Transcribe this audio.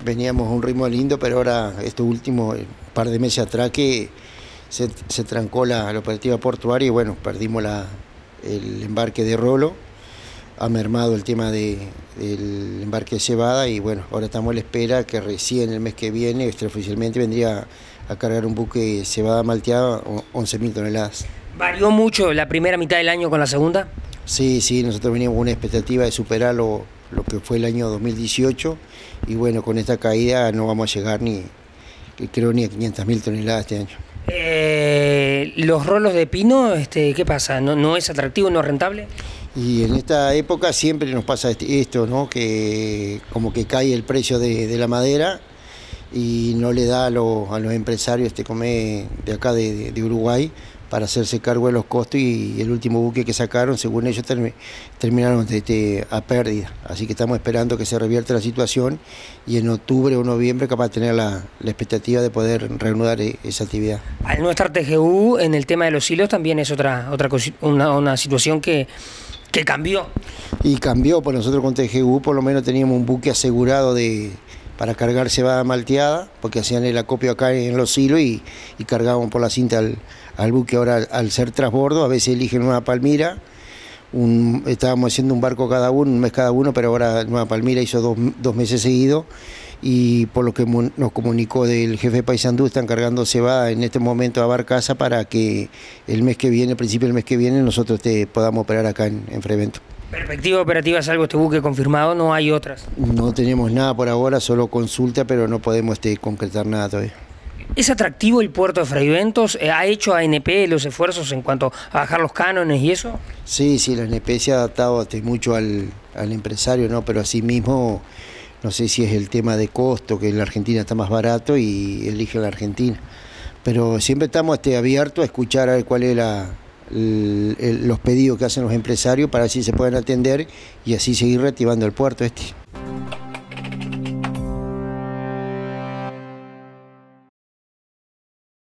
veníamos a un ritmo lindo, pero ahora estos últimos par de meses atrás que se trancó la operativa portuaria y bueno, perdimos el embarque de Rolo, ha mermado el tema del embarque de cebada y bueno, ahora estamos a la espera que recién el mes que viene, extraoficialmente vendría a cargar un buque de cebada malteada, 11.000 toneladas. ¿Varió mucho la primera mitad del año con la segunda? Sí, nosotros veníamos con una expectativa de superar lo que fue el año 2018 y bueno, con esta caída no vamos a llegar creo ni a 500.000 toneladas este año. ¿Los rolos de pino, qué pasa? ¿No es atractivo, no es rentable? Y en esta época siempre nos pasa esto, ¿no? Que como que cae el precio de la madera y no le da a los empresarios de acá de Uruguay para hacerse cargo de los costos y el último buque que sacaron, según ellos, terminaron a pérdida. Así que estamos esperando que se revierta la situación y en octubre o noviembre capaz de tener la expectativa de poder reanudar esa actividad. Al no estar TGU, en el tema de los hilos también es una situación que cambió. Y cambió, pues nosotros con TGU por lo menos teníamos un buque asegurado para cargar cebada malteada, porque hacían el acopio acá en los hilos y cargaban por la cinta al buque. Ahora, al ser transbordo, a veces eligen Nueva Palmira, estábamos haciendo un barco cada uno, un mes cada uno, pero ahora Nueva Palmira hizo dos meses seguidos, y por lo que nos comunicó del jefe de Paysandú, están cargando cebada en este momento a Barcaza para que el mes que viene, principio del mes que viene, nosotros podamos operar acá en Frevento. ¿Perspectiva operativa salvo este buque confirmado? ¿No hay otras? No tenemos nada por ahora, solo consulta, pero no podemos concretar nada todavía. ¿Es atractivo el puerto de Fraiventos? ¿Ha hecho ANP los esfuerzos en cuanto a bajar los cánones y eso? Sí, la ANP se ha adaptado mucho al empresario, ¿no? Pero asimismo, no sé si es el tema de costo, que en la Argentina está más barato y elige la Argentina. Pero siempre estamos abiertos a escuchar a ver cuál es los pedidos que hacen los empresarios para así se puedan atender y así seguir reactivando el puerto